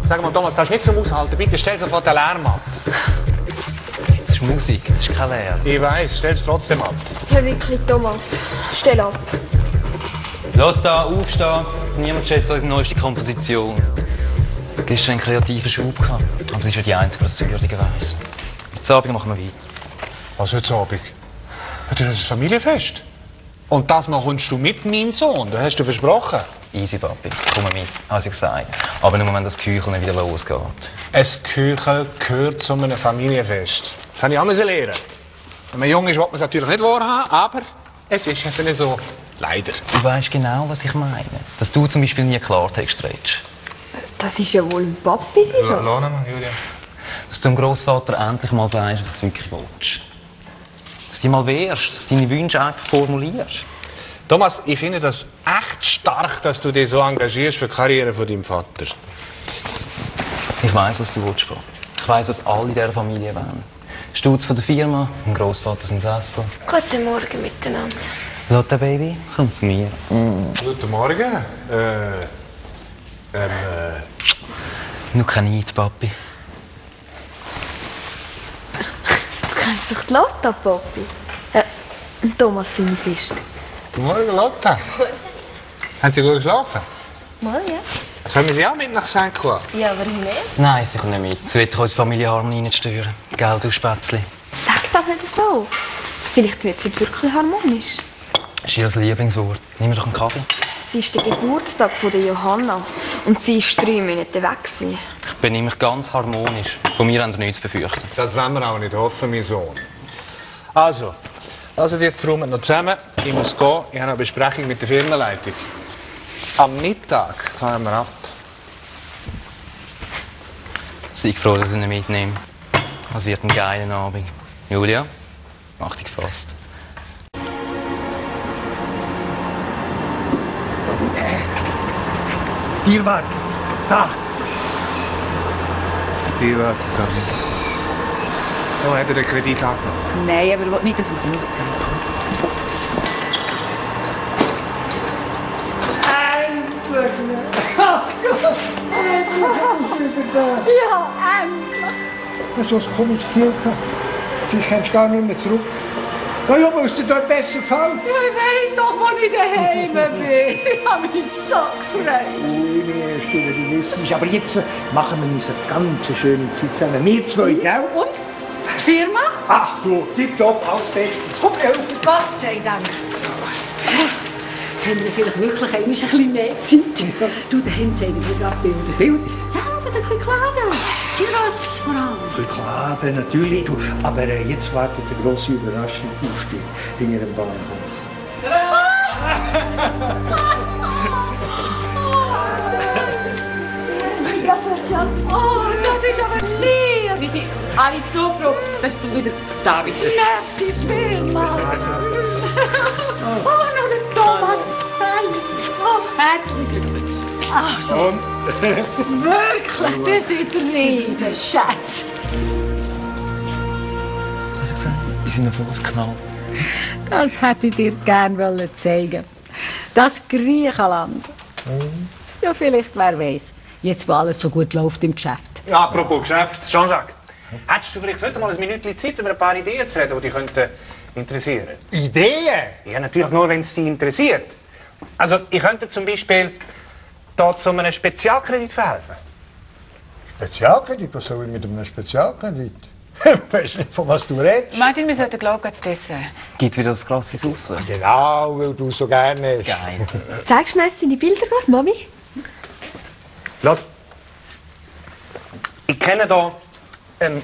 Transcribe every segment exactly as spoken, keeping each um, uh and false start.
Sag mal, Thomas, darfst du nicht zum Aushalten? Bitte stell sofort den Lärm ab. Das ist Musik, das ist kein Lärm. Ich weiss, stell es trotzdem ab. Hör wirklich, Thomas. Stell ab. Lotta, aufstehen. Niemand schätzt unsere neueste Komposition. Gestern einen kreativen Schub gehabt. Aber sie ist ja die Einzige, die das Würdigen weiss. Heute Abend machen wir weiter. Was heute Abend? Das ist ein Familienfest. Und das mal kommst du mit, mein Sohn. Das hast du versprochen. Easy, Papi. Komm mit, habe ich gesagt. Aber nur, wenn das Kücheln wieder losgeht. Ein Küchel gehört zu einem Familienfest. Das habe ich auch lernen. Wenn man jung ist, will man es natürlich nicht wahrhaben, aber es ist eben so. Leider. Du weißt genau, was ich meine. Dass du zum Beispiel nie Klartext redest. Das ist ja wohl ein Papi. Ja, lass mal, Julia. Dass du dem Großvater endlich mal sagst, was du wirklich willst. Dass du dich mal wehrst, dass du deine Wünsche einfach formulierst. Thomas, ich finde das echt stark, dass du dich so engagierst für die Karriere von deinem Vater. Ich weiss, was du willst, Gott. Ich weiss, was alle in dieser Familie wollen. Stutz von der Firma, mein Großvater sein Sessel. Guten Morgen miteinander. Lotta, Baby, komm zu mir. Mm. Guten Morgen. Äh, ähm, äh. Nur kein Neid, Papi. Du kennst doch die Lotta, Papi. Äh, Thomas, seine Kiste. Guten Morgen, Lotta. Haben Sie gut geschlafen? Mal, ja. Können wir Sie auch mit nach Sankt Croix? Ja, warum nicht? Nein, sie kommt nicht mit. Sie will unsere Familienharmonie nicht stören. Gell, du Spätzli? Sag das nicht so. Vielleicht wird sie wirklich harmonisch. Das ist ihr Lieblingswort. Nimm mir doch einen Kaffee. Es ist der Geburtstag von der Johanna. Und sie ist drei Monate weg. Gewesen. Ich bin nämlich ganz harmonisch. Von mir haben Sie nichts zu befürchten. Das wollen wir auch nicht hoffen, mein Sohn. Also, also jetzt räumen noch zusammen. Ich muss gehen. Ich habe eine Besprechung mit der Firmenleitung. Am Mittag fahren wir ab. Sei froh, dass ich ihn mitnehme. Es wird ein geiler Abend. Julia, mach dich gefasst. Tierwart, da. Tierwart, da. Oh, hat er den Kredit angenommen? Nein, aber ich will nicht, dass es mir erzählt. Ja, endlich! Hast du ein komisches Gefühl gehabt? Vielleicht kommst du gar nicht mehr zurück. Na ja, muss dir dort besser gefallen? Ja, ich weiss doch, wo ich daheim bin. Ich habe mich so gefreut. Ui, mir hast du, du wissen. Aber jetzt machen wir uns eine ganz schöne Zeit zusammen. Wir zwei, gell? Und? Die Firma? Ach du, tipptopp, alles Beste. Komm, helfen. Gott sei Dank. Haben wir vielleicht wirklich ein bisschen mehr Zeit? Du, daheim zeigen wir gerade Bilder. Bilder? Ja, aber dann können Kleider. Tiros vor allem. Klar, natürlich. Du, aber äh, jetzt wartet eine grosse Überraschung auf dich in ihrem Bahnhof. Gratulation. Oh, das ist aber lieb. Wir sind alle so froh, dass du wieder da bist. Merci vielmals. Oh, noch der Thomas. Oh, herzlichen Glückwunsch. Ach, so. Und? Wirklich, das ist ein riesen Schatz. Was hast du gesagt? Die sind noch voll verknallt. Das hätte ich dir gerne zeigen. Das Griechenland. Mhm. Ja, vielleicht, wer weiß. Jetzt, wo alles so gut läuft im Geschäft. Ja, apropos Geschäft, Jean-Jacques. Hättest du vielleicht heute mal ein Minütchen Zeit, über ein paar Ideen zu reden, die dich könnten interessieren? Ideen? Ja, natürlich nur, wenn es dich interessiert. Also, ich könnte zum Beispiel da zu einem Spezialkredit verhelfen. Spezialkredit? Was soll ich mit einem Spezialkredit? Ich weiß nicht, von was du redest. Martin, wir sollten, glaube ich, das Dessert. Gibt's wieder das krasse Souffle? Genau, weil du so gerne hast. Geil. Zeigst du mir jetzt deine Bilder, was, Mami? Los. Ich kenne da ähm,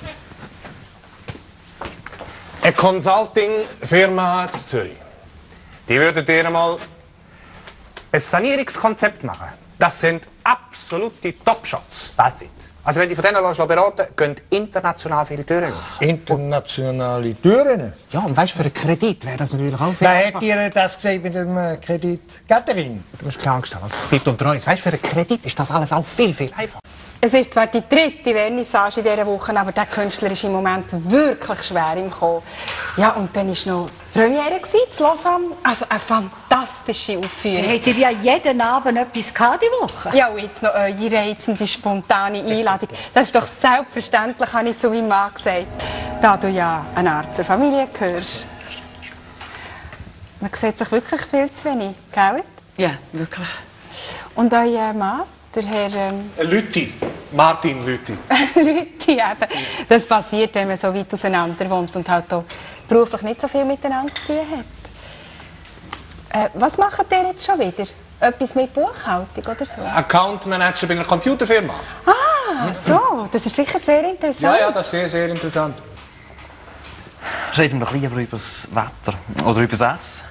eine Consulting-Firma in Zürich. Die würde dir mal ein Sanierungskonzept machen. Das sind absolute Top-Shots weltweit. Also wenn die von denen beraten lassen, gehen international viele Türen auf. Internationale Türen? Ja, und weißt du, für einen Kredit wäre das natürlich auch viel Wer einfacher. hat dir das gesagt mit dem äh, Kredit? Catherine? Du musst keine Angst haben, also es bleibt unter uns. Weißt du, für einen Kredit ist das alles auch viel, viel einfacher. Es ist zwar die dritte Vernissage in dieser Woche, aber der Künstler ist im Moment wirklich schwer im Kommen. Ja, und dann war noch die Premiere in Lausanne. Also eine fantastische Aufführung. Habt ihr ja jeden Abend etwas gehabt, die Woche? Ja, und jetzt noch eure reizende, spontane Einladung. Das ist doch selbstverständlich, habe ich zu meinem Mann gesagt. Da du ja eine Art zur Familie gehörst. Man sieht sich wirklich viel zu wenig, gell? Ja, wirklich. Und euer Mann, der Herr... Ähm Lütti. Martin Lütti. Lütti eben. Das passiert, wenn man so weit auseinander wohnt und halt auch beruflich nicht so viel miteinander zu tun hat. Äh, was macht ihr jetzt schon wieder? Etwas mit Buchhaltung oder so? Account Manager bei einer Computerfirma. Ah, so. Das ist sicher sehr interessant. Ja, ja, das ist sehr, sehr interessant. Reden wir doch lieber über das Wetter oder über das Essen.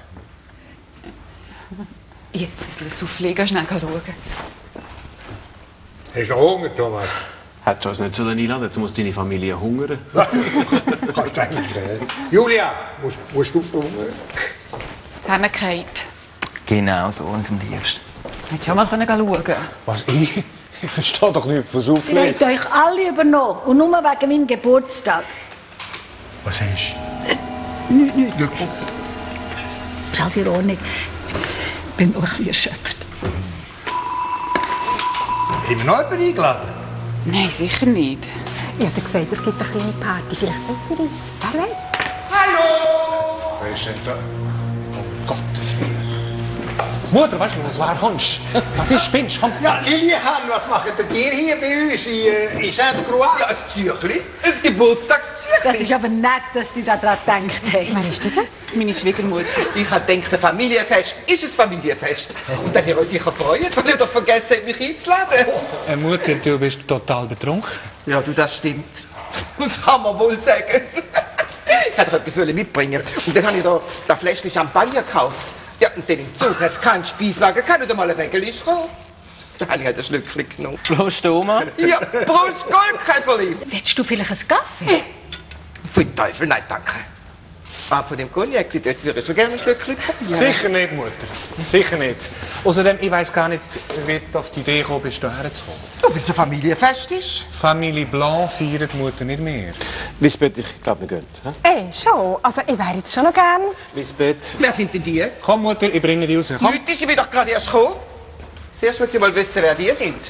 Jesus, lass auflegen, schnell schauen. Hast du Hunger, Thomas? Hättest du uns nicht einladen, jetzt muss deine Familie hungern. Kannst du eigentlich reden. Julia, musst, musst du hungern? Zusammengefallen. Genau so, uns am liebsten. Hättest du auch mal schauen können. Was, ich? Ich verstehe doch nicht von so Ihr habt euch alle übernommen. Und nur wegen meinem Geburtstag. Was hast du? Nichts, nichts. Ja. Ist alles in Ordnung. Ich bin noch ein bisschen erschöpft. Haben wir noch jemanden eingeladen? Nein, sicher nicht. Ich habe gesagt, es gibt eine kleine Party. Vielleicht tut ihr es. Wer weiß? Hallo! Wer ist denn da? Um Gottes Willen. Mutter, weißt du, was war kommst? Was ist, spinnst? Komm. Ja, Lilian, was macht ihr hier bei uns in, äh, in Saint Croix? Ja, ein Psychli. Ein Geburtstagspsychli. Das ist aber nett, dass du daran gedacht hast. Wer ist denn das? Meine Schwiegermutter. Ich habe gedacht, ein Familienfest ist ein Familienfest. Und dass ihr euch sicher freut, weil ihr doch vergessen habt, mich einzuladen. Äh, Mutter, du bist total betrunken. Ja, du, das stimmt. Das kann man wohl sagen. Ich wollte doch etwas mitbringen. Und dann habe ich da das Fläschchen Champagner gekauft. Ja, und dann im Zug hat es keinen Speislager, kann nicht einmal ein Wägelisch kommen. Da habe ich halt ein Schlückchen genommen. Prost, Oma. Ja, Prost, Goldkäferli. Willst du vielleicht einen Kaffee? Für den Teufel, nein, danke. Ah, von dem Cognac, dort würde ich schon gerne ein Schlückchen probieren. Sicher nicht, Mutter. Sicher nicht. Außerdem, ich weiss gar nicht, wie du auf die Idee gekommen bist, hierher zu kommen. Oh, weil es ein Familienfest ist. Familie Blanc feiert die Mutter nicht mehr. Lisbeth, ich glaube, wir gehen. He? Ey, schon. Also, ich wäre jetzt schon noch gern. Lisbeth. Wer sind denn die? Komm, Mutter, ich bringe dich raus. Komm. Leute, ich bin doch gerade erst gekommen. Zuerst möchte ich mal wissen, wer die sind.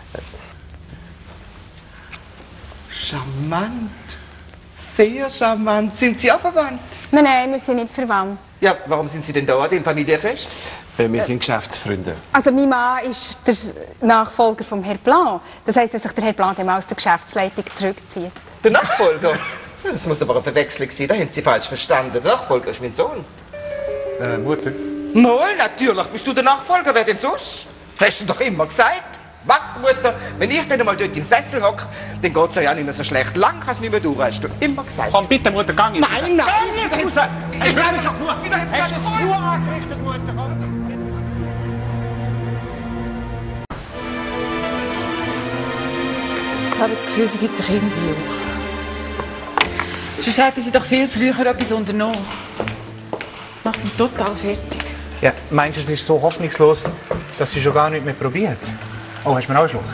Charmant. Sehr charmant. Sind Sie auch verwandt? Nein, nein, wir sind nicht verwandt. Ja, warum sind Sie denn da, dem Familienfest? Äh, wir sind Geschäftsfreunde. Also, mein Mann ist der Nachfolger von Herrn Blanc. Das heisst, dass sich der Herr Blanc dem aus der Geschäftsleitung zurückzieht. Der Nachfolger? Ja, das muss aber eine Verwechslung sein, da haben Sie falsch verstanden. Der Nachfolger ist mein Sohn. Äh, Mutter? Mal, natürlich bist du der Nachfolger, wer denn sonst? Hast du doch immer gesagt. Wach, Mutter, wenn ich dann mal dort im Sessel hocke, dann geht es ja nicht mehr so schlecht. Lang kannst du nicht mehr durch, hast du immer gesagt. Komm, bitte, Mutter, gang jetzt. Nein, nein! Gang jetzt raus! Ich will doch nur! Wieder jetzt Hast du jetzt nur angerichtet, Mutter? Ich habe das Gefühl, sie gibt sich irgendwie auf. Sonst hätten sie doch viel früher etwas unternommen. Das macht mich total fertig. Ja, meinst du, es ist so hoffnungslos, dass sie schon gar nicht mehr probiert? Oh, hast du mir auch einen Schluck?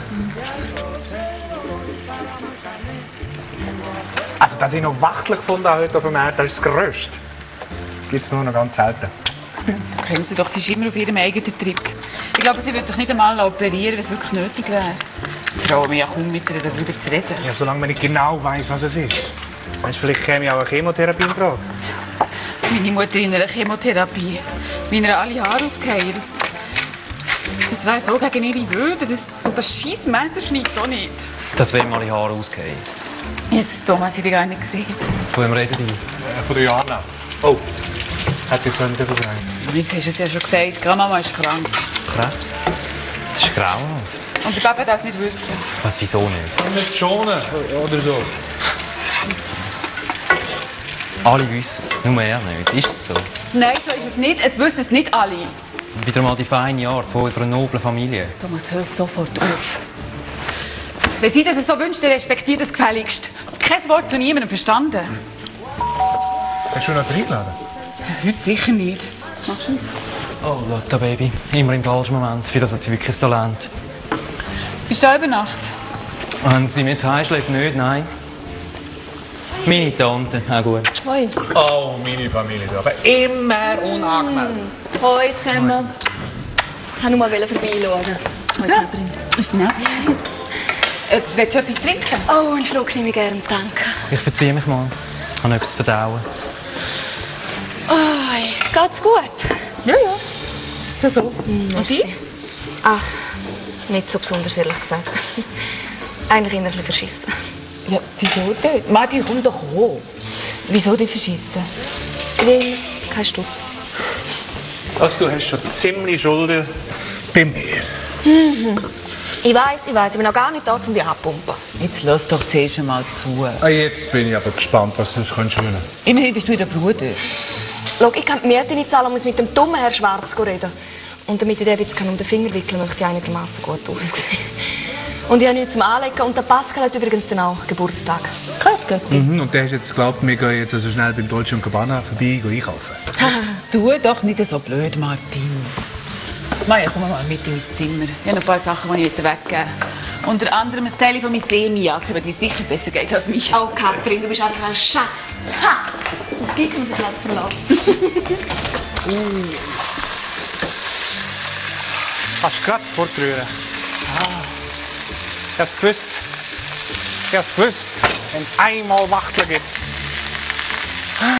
Also, dass ich noch Wachtel gefunden habe heute auf dem Markt, das ist das Größte. Das gibt es nur noch ganz selten. Da können sie doch, sie ist immer auf ihrem eigenen Trip. Ich glaube, sie würde sich nicht einmal operieren, wenn es wirklich nötig wäre. Ich traue mich ja kaum, mit ihr darüber zu reden. Ja, solange man nicht genau weiß, was es ist. Weißt, vielleicht käme ja auch eine Chemotherapie in Frage. Meine Mutter in einer Chemotherapie. Wie ihr alle Haare ausgehen. Das, das wäre so gegen ihre Würde. Das, und das scheiß Messer schneidet auch nicht. Dass wir mal die Haare ausgehen. Jesus, Thomas, ich habe gar nicht gesehen. Von wem reden die? Äh, von der Johanna. Oh, hätte ich so nicht sagen. Jetzt hast du es ja schon gesagt, Grandmama ist krank. Krebs? Das ist grau. Und der Papa darf es nicht wissen. Was, wieso nicht? Nicht schonen, oder so. Alle wissen es, nur er nicht. Ist es so? Nein, so ist es nicht. Es wissen es nicht alle. Wieder mal die feine Art von unserer noblen Familie. Thomas, hör sofort auf. Wenn sie das so wünscht, dann respektiert es gefälligst. Kein Wort zu niemandem verstanden. Hast du noch eingeladen? Heute sicher nicht. Machst du? Oh, Lotta, Baby. Immer im falschen Moment. Für das hat sie wirklich ein Talent. Bist du auch über Nacht? Wenn sie mit heimschlägt, nicht, nein. Meine Tante, auch gut. Hoi. Oh, meine Familie, aber immer unangemeldet. Hoi zusammen. Ich wollte nur mal vorbeischauen. Hoi, Katrin. Ist nett. Äh, willst du etwas trinken? Oh, einen Schluck nehme ich gerne, danke. Ich verziehe mich mal. Ich kann etwas verdauen. Hoi, geht's gut? Ja, ja. So, so. Und Sie? Ach, nicht so besonders, ehrlich gesagt. Eigentlich eher ein bisschen verschissen. Ja, wieso denn? Madi, komm doch hoch. Wieso denn verschissen? Weil, kein Stutz. Also, du hast schon ziemlich Schulden bei mir. Mhm. Ich weiss, ich weiss, ich bin noch gar nicht da, um die abpumpen. Jetzt lass doch zuerst einmal zu. Ah, jetzt bin ich aber gespannt, was du kannst hören. Immerhin bist du der Bruder. Schau, ich kann die Miete nicht zahlen, muss mit dem dummen Herrn Schwarz reden. Und damit ich den jetzt um den Finger wickeln kann, möchte ich einigermaßen gut aussehen. Und ich habe nichts zum Anlegen. Und der Pascal hat übrigens dann auch Geburtstag. Kraftgötti. Mhm, und der hast jetzt geglaubt, wir gehen jetzt also schnell beim Dolce und Gabbana vorbei einkaufen. Tu doch nicht so blöd, Martin. Maja, komm mal mit in mein Zimmer. Ich habe noch ein paar Sachen, die ich weggeben möchte. Unter anderem ein Teil von meiner Seemijacke, weil die sicher besser geht als mich. Oh, Katrin, du bist einfach ein Schatz. Ha! Auf die kann man sich nicht verlassen. uh. Kannst du gerade fortrühren. Ah. Ich hab's gewusst. Ich hab's gewusst. Wenn es einmal Wachtel gibt.